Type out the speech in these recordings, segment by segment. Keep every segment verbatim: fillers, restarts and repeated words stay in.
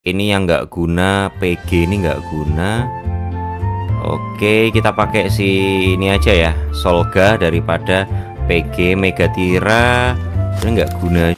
Ini yang nggak guna, P G ini nggak guna. Oke, kita pakai si ini aja ya, Solga daripada P G. Megatira ini nggak guna.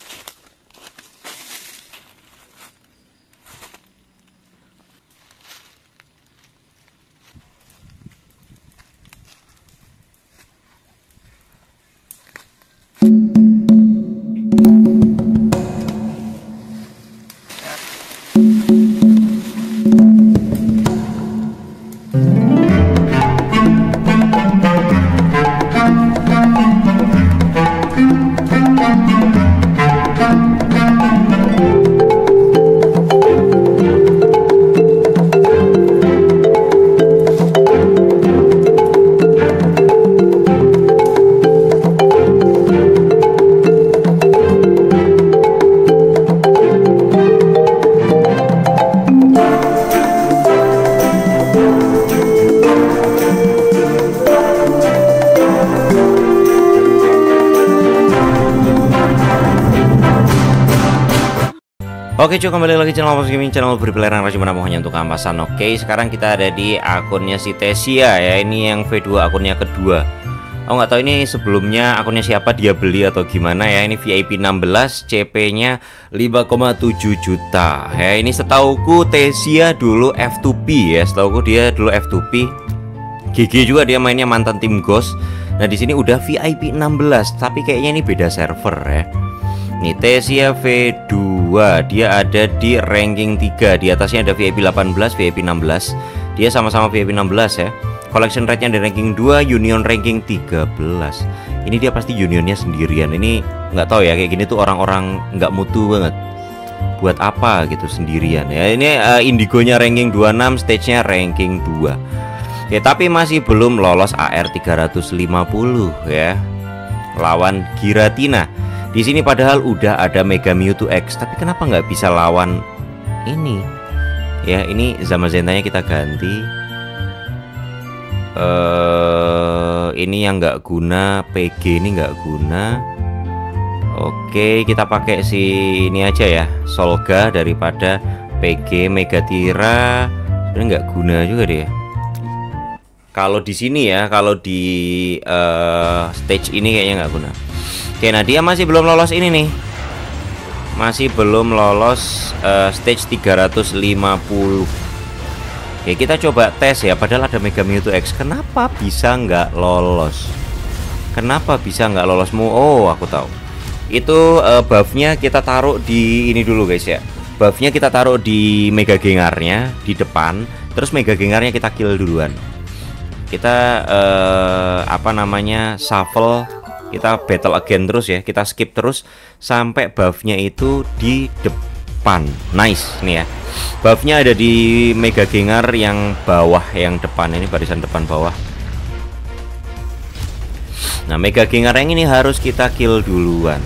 Oke cuy, kembali lagi channel Mas Gaming, channel berpilihan rajin menamu hanya untuk kampasan. Oke, sekarang kita ada di akunnya si Tesia ya. Ini yang V dua, akunnya kedua. Oh nggak tahu ini sebelumnya akunnya siapa, dia beli atau gimana ya. Ini V I P enam belas, C P nya lima koma tujuh juta ya. Ini setauku Tesia dulu F dua P ya. Setauku dia dulu F dua P. G G juga dia mainnya, mantan tim Ghost. Nah di sini udah V I P enam belas, tapi kayaknya ini beda server ya. Nih Tesia V dua, dia ada di ranking tiga. Di atasnya ada V I P delapan belas, V I P enam belas. Dia sama-sama V I P enam belas ya. Collection rate-nya di ranking dua, Union ranking tiga belas. Ini dia pasti Unionnya sendirian. Ini nggak tahu ya, kayak gini tuh orang-orang nggak mutu banget. Buat apa gitu sendirian ya. Ini uh, Indigonya ranking dua puluh enam, stage-nya ranking dua. Ya tapi masih belum lolos A R tiga ratus lima puluh ya. Lawan Giratina. Di sini padahal udah ada Mega Mewtwo X, tapi kenapa nggak bisa lawan ini? Ya ini Zamazentanya kita ganti. Uh, ini yang nggak guna, P G ini nggak guna. Oke, kita pakai si ini aja ya, Solga daripada P G. Megatira sebenarnya nggak guna juga dia. Kalau di sini ya, kalau di uh, stage ini kayaknya nggak guna. Oke, nah dia masih belum lolos ini nih. Masih belum lolos uh, stage tiga ratus lima puluh. Oke, kita coba tes ya. Padahal ada Mega Mewtwo X. Kenapa bisa nggak lolos? Kenapa bisa nggak lolosmu? Oh, aku tahu. Itu uh, buffnya kita taruh di ini dulu guys ya. Buffnya kita taruh di Mega Gengarnya di depan. Terus Mega Gengarnya kita kill duluan. Kita uh, apa namanya shuffle. Kita battle again terus ya, kita skip terus sampai buffnya itu di depan. Nice nih ya, buffnya ada di Mega Gengar yang bawah, yang depan ini, barisan depan bawah. Nah Mega Gengar yang ini harus kita kill duluan.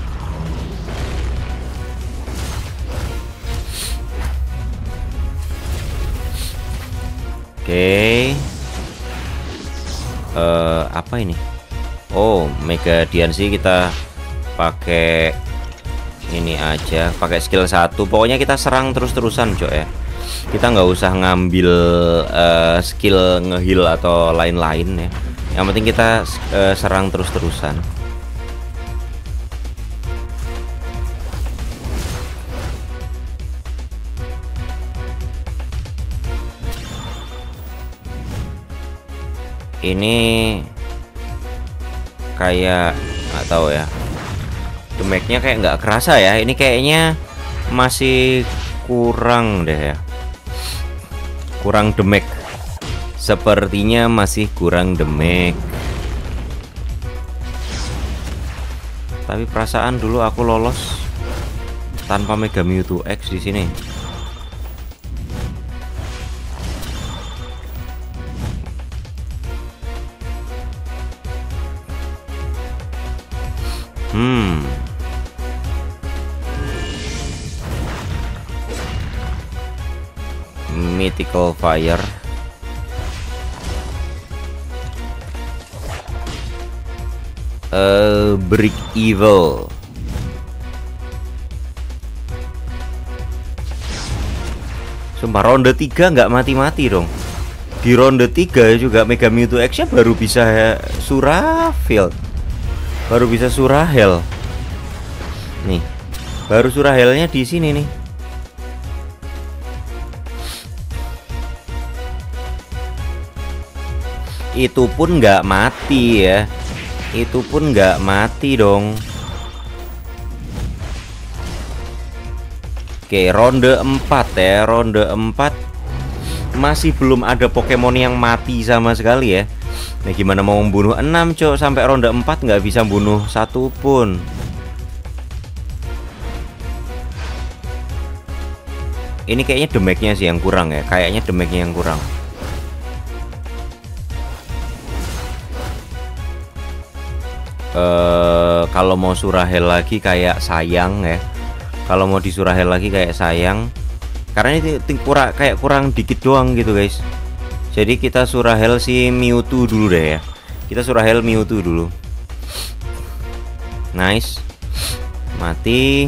Oke, okay. uh, apa ini? Oh, Mega Diancie kita pakai ini aja, pakai skill satu. Pokoknya kita serang terus-terusan, Cok ya. Kita nggak usah ngambil uh, skill ngeheal atau lain-lain ya. Yang penting kita uh, serang terus-terusan. Ini kayak nggak tahu ya, damage-nya kayak nggak kerasa ya. Ini kayaknya masih kurang deh ya, kurang damage. Sepertinya masih kurang damage. Tapi perasaan dulu aku lolos tanpa Mega Mewtwo X di sini. Hmm. Mythical Fire. Uh, Brick Evil. Sumpah ronde tiga nggak mati-mati dong. Di ronde tiga juga Mega Mewtwo X nya baru bisa Surafil, baru bisa Surahel. Nih, baru Surahelnya di sini nih. Itu pun nggak mati ya. Itu pun nggak mati dong. Oke, ronde empat ya. Ronde empat masih belum ada Pokemon yang mati sama sekali ya. Nah, gimana mau membunuh enam, cok? Sampai ronde empat nggak bisa bunuh satu pun. Ini kayaknya damage-nya sih yang kurang ya. Kayaknya damage-nya yang kurang. Uh, kalau mau Surahel lagi kayak sayang ya. Kalau mau di Surahel lagi kayak sayang. Karena ini kurang, kayak kurang dikit doang gitu guys. Jadi kita Surahel si Mewtwo dulu deh ya. Kita Surahel Mewtwo dulu. Nice. Mati.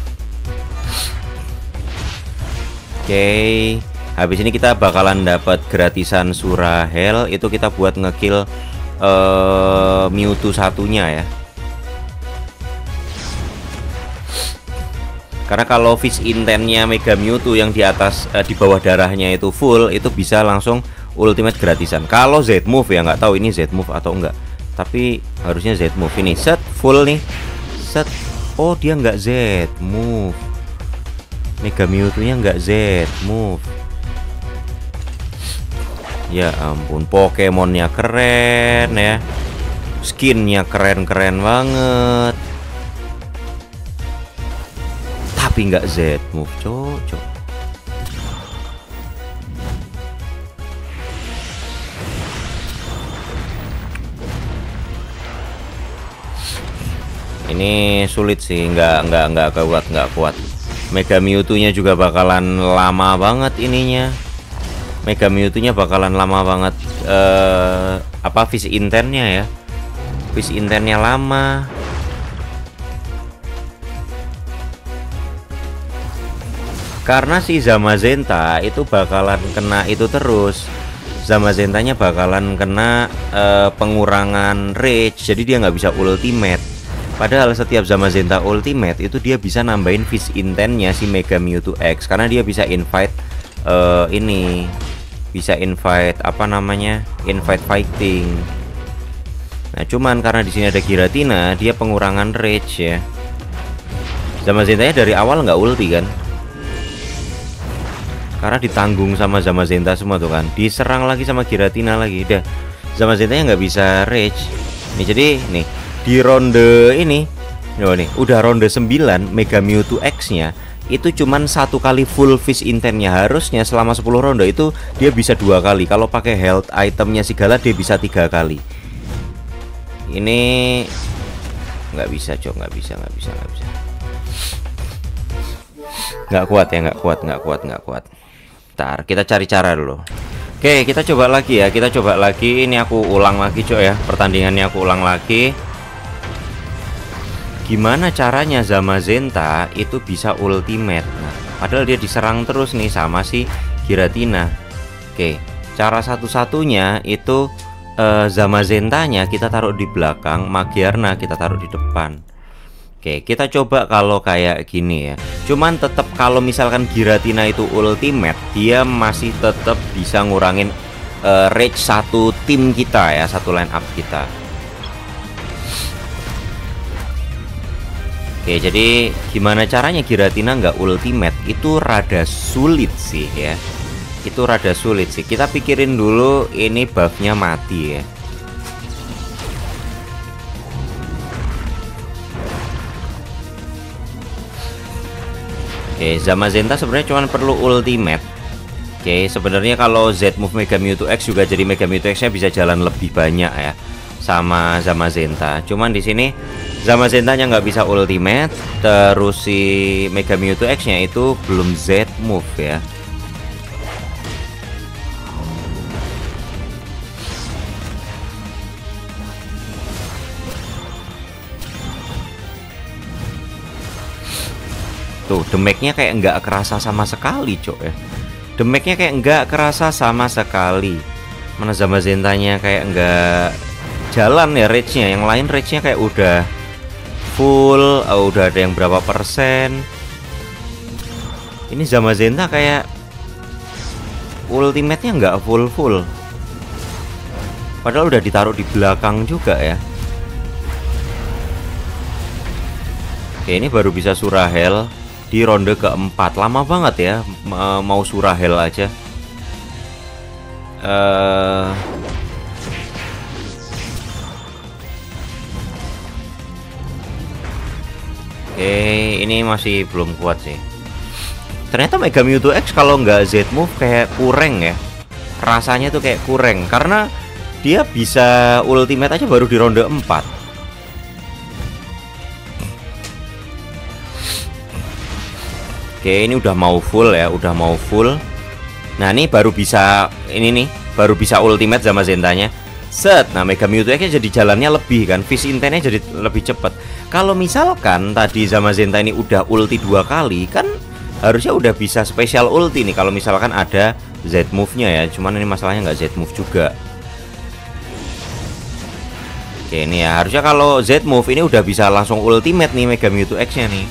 Oke. Habis ini kita bakalan dapat gratisan Surahel. Itu kita buat ngekill uh, Mewtwo satunya ya. Karena kalau fish intennya Mega Mewtwo yang di atas eh, di bawah darahnya itu full, itu bisa langsung ultimate gratisan. Kalau Z move ya, nggak tahu ini Z move atau enggak. Tapi harusnya Z move. Ini set full nih. Set. Oh, dia nggak Z move. Mega Mewtwo-nya nggak Z move. Ya ampun, Pokemonnya keren ya. Skinnya keren-keren banget. Tapi nggak Z move, cocok. Ini sulit sih, nggak nggak nggak kuat nggak kuat. Mega Mewtwo-nya juga bakalan lama banget ininya. Mega Mewtwo-nya bakalan lama banget. Eh, apa fish intennya ya? Fish intennya lama. Karena si Zamazenta itu bakalan kena itu terus. Zamazentanya bakalan kena uh, pengurangan rage, jadi dia nggak bisa ultimate. Padahal setiap Zamazenta ultimate itu dia bisa nambahin fish intennya si Mega Mewtwo X, karena dia bisa invite uh, ini, bisa invite apa namanya, invite fighting. Nah cuman karena di sini ada Giratina, dia pengurangan rage ya. Zamazentanya dari awal nggak ulti kan? Karena ditanggung sama Zamazenta semua tuh kan. Diserang lagi sama Giratina lagi. Udah, Zamazentanya nggak bisa rage. Nih jadi nih di ronde ini, oh, nih udah ronde sembilan, Mega Mewtwo X nya itu cuman satu kali full fish intennya. Harusnya selama sepuluh ronde itu dia bisa dua kali. Kalau pakai health itemnya Sigala dia bisa tiga kali. Ini nggak bisa, cok, nggak bisa, nggak bisa, nggak bisa. Nggak kuat ya, nggak kuat, nggak kuat, nggak kuat. Ntar kita cari cara dulu. Oke, kita coba lagi ya. Kita coba lagi. Ini aku ulang lagi, cok ya. Pertandingannya aku ulang lagi. Gimana caranya Zamazenta itu bisa ultimate? Nah, padahal dia diserang terus nih sama si Giratina. Oke, cara satu-satunya itu uh, Zamazentanya kita taruh di belakang, Magiarna kita taruh di depan. Oke, kita coba kalau kayak gini ya. Cuman tetap kalau misalkan Giratina itu ultimate, dia masih tetap bisa ngurangin uh, rage satu tim kita ya, satu line up kita. Oke, jadi gimana caranya Giratina nggak ultimate? Itu rada sulit sih ya. Itu rada sulit sih. Kita pikirin dulu ini buffnya mati ya. Oke, Zamazenta sebenarnya cuma perlu ultimate. Oke, sebenarnya kalau Z move Mega Mewtwo X juga jadi Mega Mewtwo X-nya bisa jalan lebih banyak ya sama Zamazenta. Cuman di sini Zamazentanya nggak bisa ultimate, terus si Mega Mewtwo X-nya itu belum Z move ya. Tuh, damage-nya kayak nggak kerasa sama sekali, cok ya. damage-nya kayak nggak kerasa sama sekali. Mana Zamazenta-nya kayak nggak jalan ya rage-nya. Yang lain rage-nya kayak udah full, oh, udah ada yang berapa persen. Ini Zamazenta kayak ultimate-nya nggak full-full. Padahal udah ditaruh di belakang juga ya. Oke, ini baru bisa Surahel di ronde keempat. Lama banget ya mau Surahel aja. Uh... Oke, ini masih belum kuat sih. Ternyata Mega Mewtwo X kalau nggak Z move kayak kurang ya. Rasanya tuh kayak kurang karena dia bisa ultimate aja baru di ronde empat. Oke, ini udah mau full ya, udah mau full. Nah, ini baru bisa ini nih, baru bisa ultimate sama Zentanya. Set. Nah, Mega Mewtwo X jadi jalannya lebih kan, Fish Intennya jadi lebih cepat. Kalau misalkan tadi sama Zenta ini udah ulti dua kali, kan harusnya udah bisa spesial ulti nih kalau misalkan ada Z move-nya ya. Cuman ini masalahnya nggak Z move juga. Oke, ini ya, harusnya kalau Z move ini udah bisa langsung ultimate nih Mega Mewtwo X-nya nih.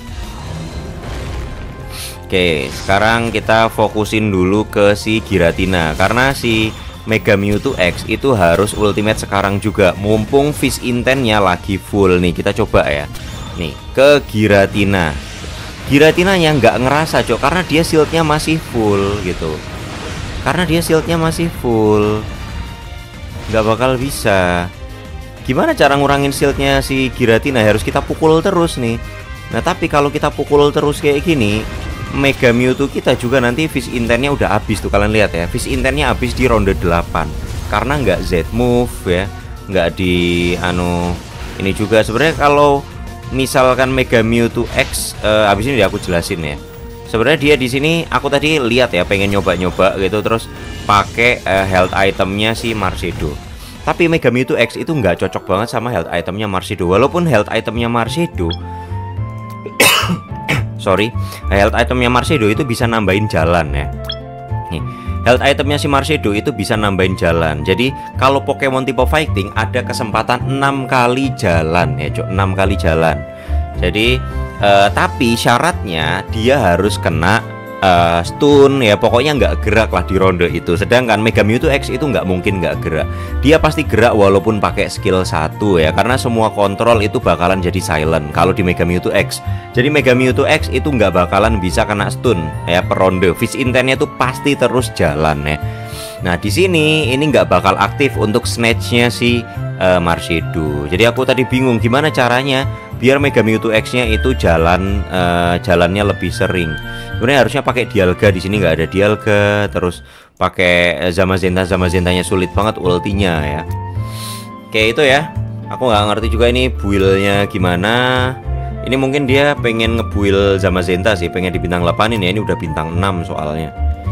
Oke, sekarang kita fokusin dulu ke si Giratina karena si Mega Mewtwo X itu harus ultimate sekarang juga. Mumpung Fish Intennya lagi full nih, kita coba ya. Nih, ke Giratina. Giratina yang nggak ngerasa, Cok, karena dia shieldnya masih full gitu. Karena dia shieldnya masih full, nggak bakal bisa. Gimana cara ngurangin shieldnya si Giratina? Harus kita pukul terus nih. Nah, tapi kalau kita pukul terus kayak gini, Mega Mewtwo kita juga nanti Fish Intennya udah habis tuh, kalian lihat ya. Fish Intennya habis di ronde delapan karena nggak Z move ya, nggak di anu ini juga. Sebenarnya kalau misalkan Mega Mewtwo X uh, habis ini aku jelasin ya. Sebenarnya dia di sini aku tadi lihat ya, pengen nyoba-nyoba gitu terus pakai uh, health itemnya si Marsedo. Tapi Mega Mewtwo X itu nggak cocok banget sama health itemnya Marsedo. Walaupun health itemnya Marsedo sorry, health itemnya Marsedo itu bisa nambahin jalan ya. Nih, health itemnya si Marsedo itu bisa nambahin jalan. Jadi kalau Pokemon tipe fighting ada kesempatan enam kali jalan ya, Cok, enam kali jalan. Jadi eh, tapi syaratnya dia harus kena uh, stun ya, pokoknya nggak gerak lah di ronde itu. Sedangkan Mega Mewtwo X itu nggak mungkin nggak gerak. Dia pasti gerak walaupun pakai skill satu ya, karena semua kontrol itu bakalan jadi silent kalau di Mega Mewtwo X. Jadi Mega Mewtwo X itu nggak bakalan bisa kena stun ya per ronde. Fish Intennya tuh pasti terus jalan ya. Nah di sini ini nggak bakal aktif untuk snatchnya si uh, Marsedo. Jadi aku tadi bingung gimana caranya biar Mega Mewtwo X-nya itu jalan uh, jalannya lebih sering. Sebenarnya harusnya pakai Dialga, di sini nggak ada Dialga. Terus pakai Zamazenta, Zamazentanya sulit banget ultinya ya. Oke itu ya. Aku nggak ngerti juga ini build-nya gimana. Ini mungkin dia pengen ngebuild Zamazenta sih, pengen di bintang delapan ini ya. Ini udah bintang enam soalnya.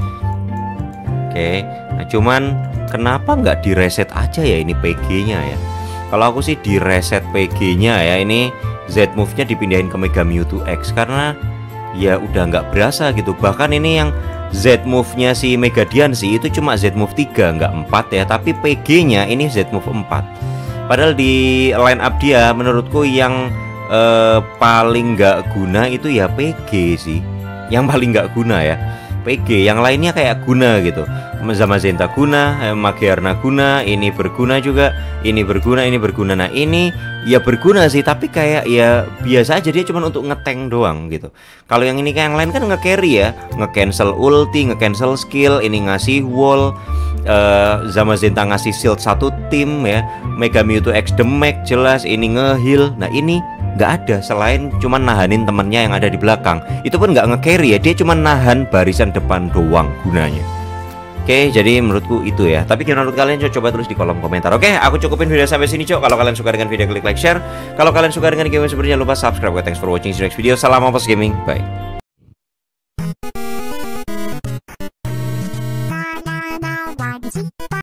Oke, nah cuman kenapa nggak direset aja ya ini P G-nya ya? Kalau aku sih direset P G-nya ya. Ini Z move-nya dipindahin ke Mega Mewtwo X karena ya udah nggak berasa gitu. Bahkan ini yang Z move-nya si Megadian sih itu cuma Z move tiga, nggak empat ya. Tapi P G-nya ini Z move empat. Padahal di line up dia menurutku yang eh, paling nggak guna itu ya P G sih. Yang paling nggak guna ya P G, yang lainnya kayak guna gitu. Zamazenta guna, Magiarna guna, ini berguna juga, ini berguna, ini berguna. Nah ini ya berguna sih, tapi kayak ya biasa aja, dia cuma untuk ngetank doang gitu. Kalau yang ini kayak yang lain kan nge-carry ya, nge-cancel ulti, nge-cancel skill, ini ngasih wall, uh, Zamazenta ngasih shield satu tim ya, Mega Mewtwo X damage jelas, ini nge-heal. Nah ini nggak ada selain cuman nahanin temennya yang ada di belakang. Itu pun nggak nge-carry ya, dia cuma nahan barisan depan doang gunanya. Oke, jadi menurutku itu ya. Tapi menurut kalian, Cok, coba tulis di kolom komentar. Oke, aku cukupin video sampai sini, Cok. Kalau kalian suka dengan video, klik like, share. Kalau kalian suka dengan game sepertinya lupa subscribe. Thanks for watching. See you next video. Salam Opus Gaming. Bye.